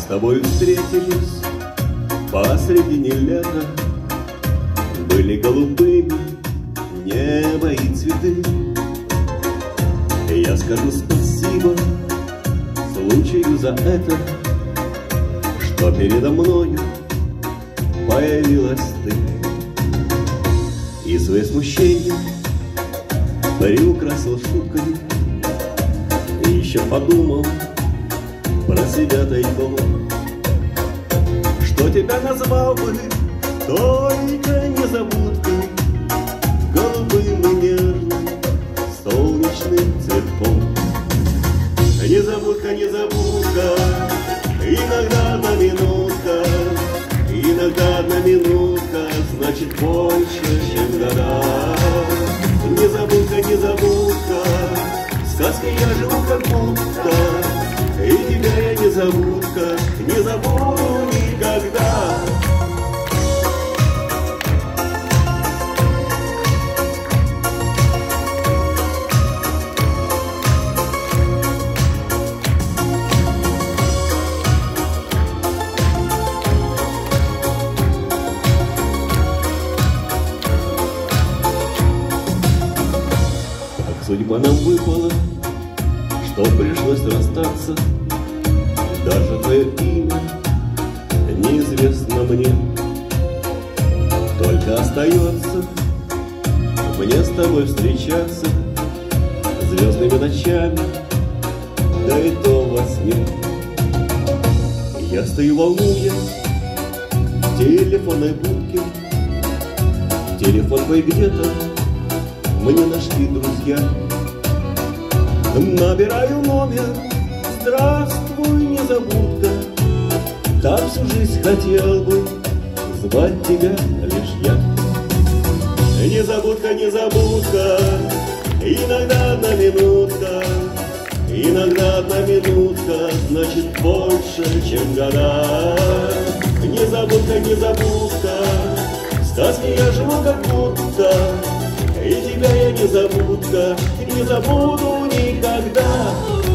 тобой встретились посредине лета, были голубыми небо и цветы. Я скажу спасибо случаю за это, что передо мною появилась ты. И свои смущения приукрасил шуткой, и еще подумал про себя тайком, что тебя назвал бы только незабудкой, голубым и нежным солнечным цветком. Незабудка, незабудка, иногда одна минутка, иногда одна минутка значит больше, чем года. Незабудка, незабудка, в сказке я живу как будто, и тебя я незабудка, не забуду никогда. Судьба нам выпала, что пришлось расстаться. Даже твое имя неизвестно мне. Только остается мне с тобой встречаться звездными ночами, да и то во сне. Я стою, волнуясь в телефонной будке. Телефон твой где-то мне нашли друзья. Набираю номер, здравствуй, незабудка. Так всю жизнь хотел бы звать тебя лишь я. Незабудка, незабудка, иногда одна минутка, иногда одна минутка значит больше, чем года. Незабудка, незабудка, в сказке я живу как будто, и тебя я незабудка, не забуду никогда.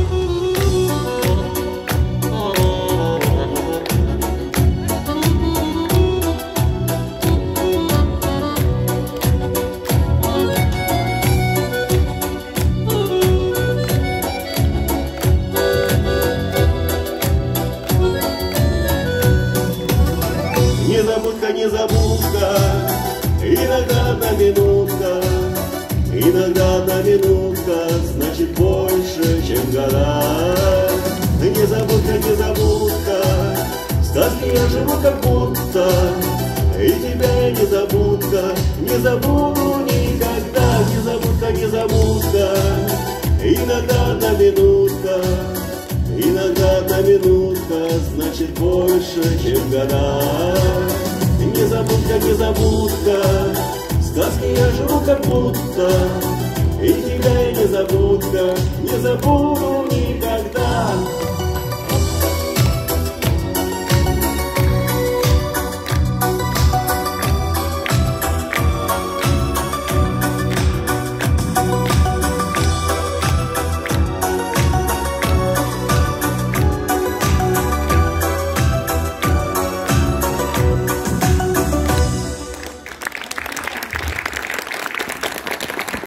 Незабудка, незабудка, иногда одна минутка, иногда одна минутка значит больше, чем года. Незабудка, незабудка, в сказке я живу как будто, и тебя я незабудка, не забуду никогда. Незабудка, незабудка, иногда одна минутка, иногда одна минутка значит больше, чем года.